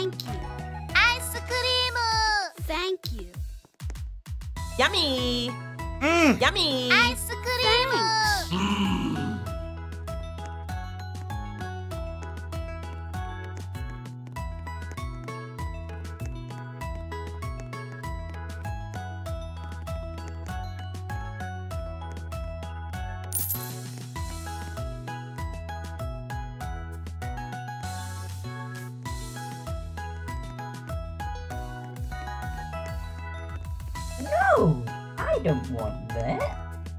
Thank you. アイスクリ Thank you. Yummy! Yummy! ームアイスクリーム No, I don't want that.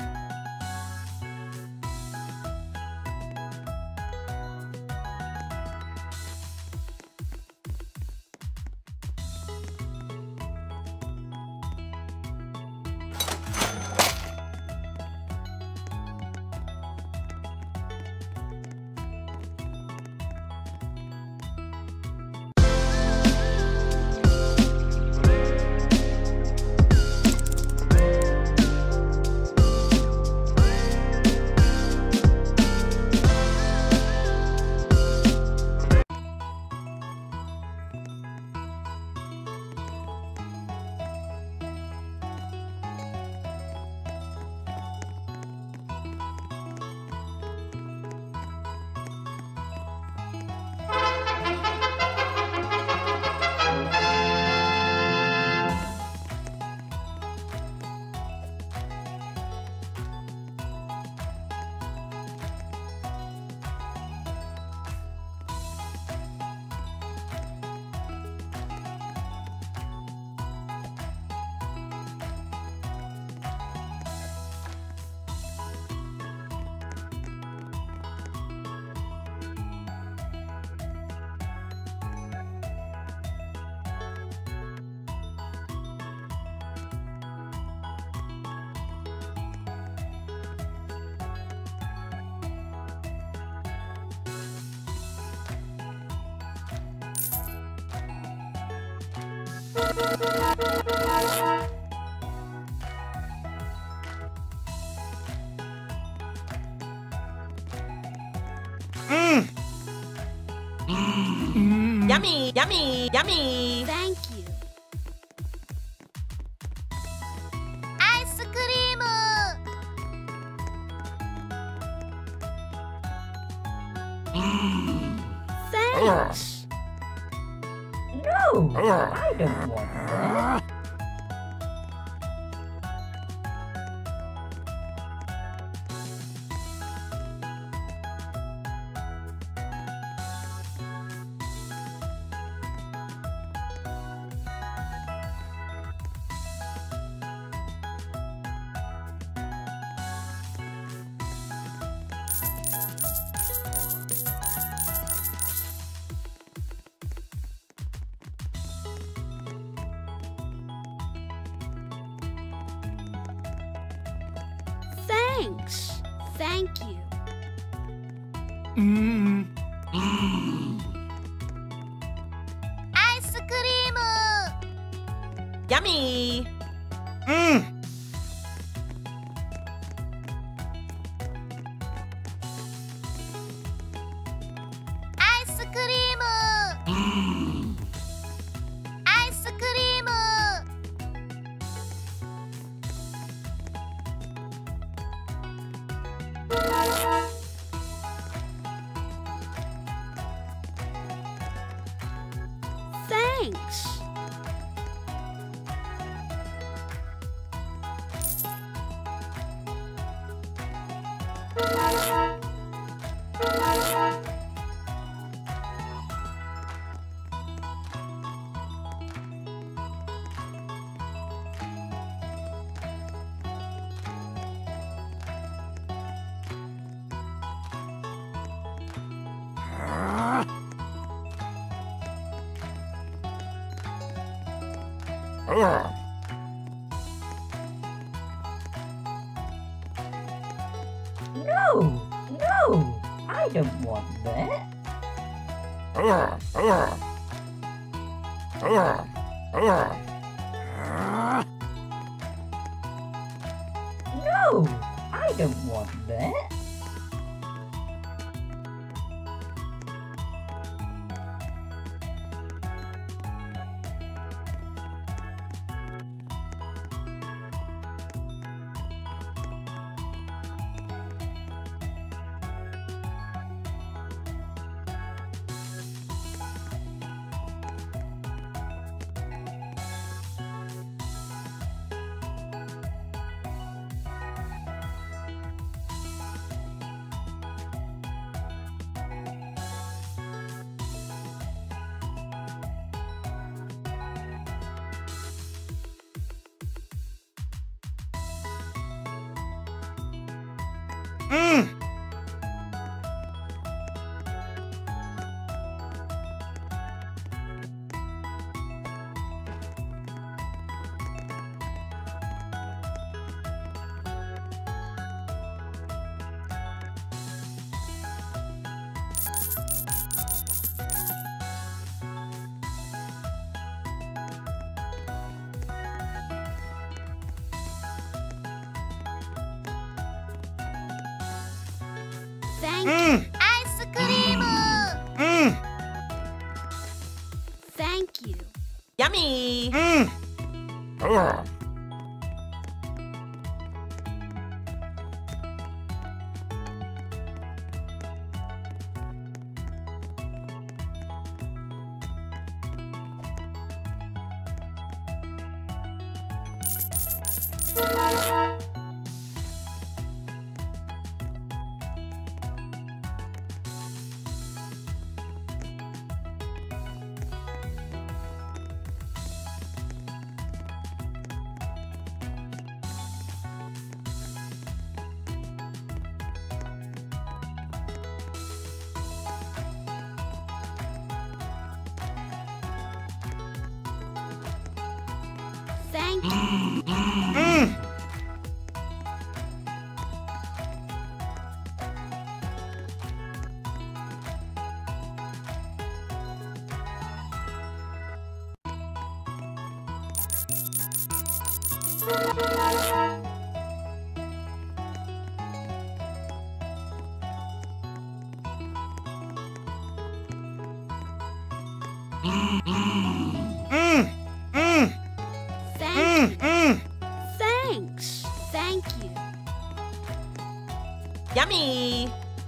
Yummy! Yummy! Yummy! Thank you. アイスクリーム Thanks. No, I don't want that. Thanks. Thank you. アイスクリーム Yummy! アイスクリームアイスクリーム Thanks. No, no, I don't want that. No, I don't want that. Thank you. アイスクリーム Thank you. Yummy. Thank you. Thank you. Thanks. Thank you. Yummy.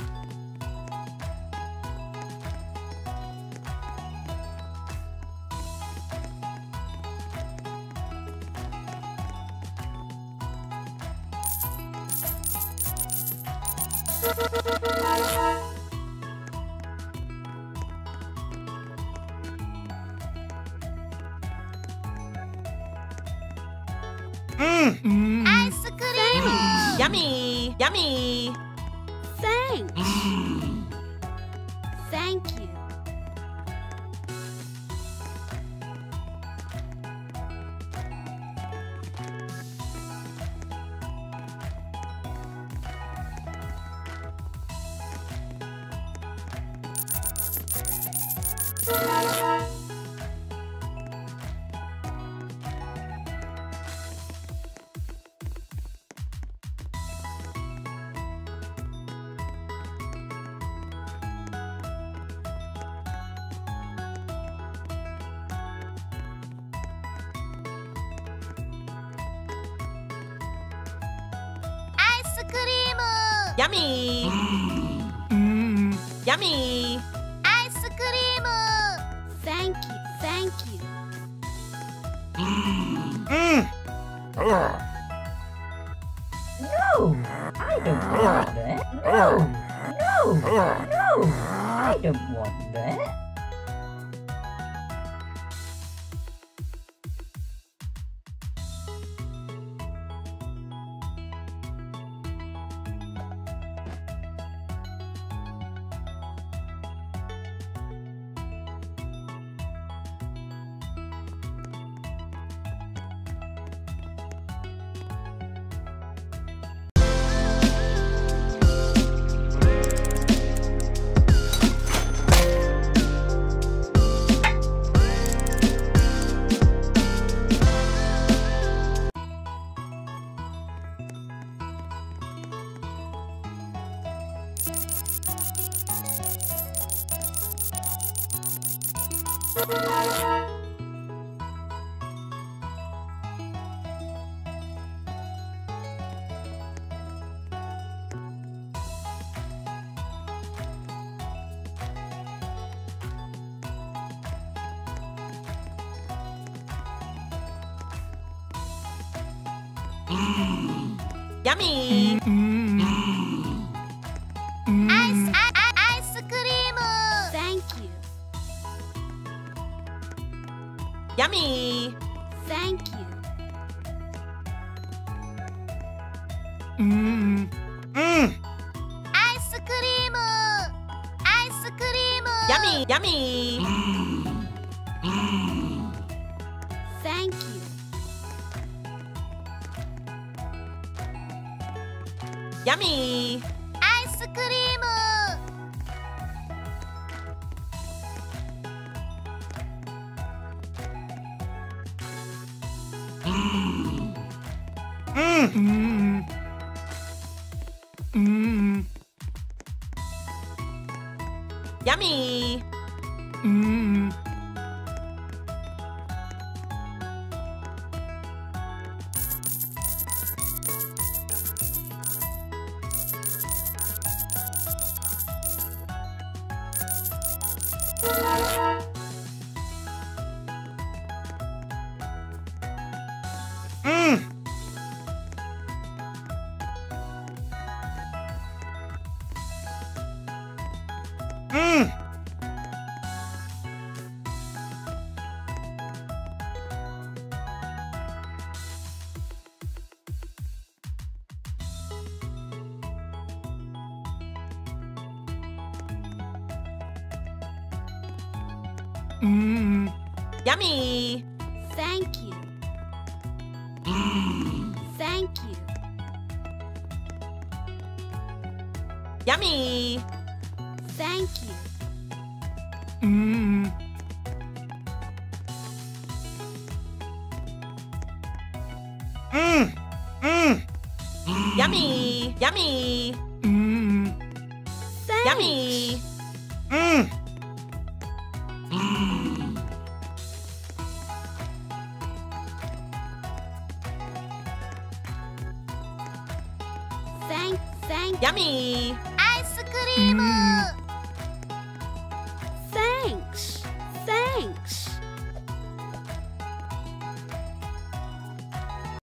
Mm. アイスクリーム Yummy. Yummy. Thanks. Thank you. Yummy. Yummy. アイスクリーム Thank you. Thank you. No, I don't want that. No, no, no, I don't want that. Yummy. アイスクリーム Thank you. Yummy. Thank you. Yummy. Thank you. Yummy. アイスクリーム Yummy. Yummy. Thank you. Thank you. Yummy. Thank you. Yummy. Yummy. Thanks. Yummy. Thank. Yummy. アイスクリーム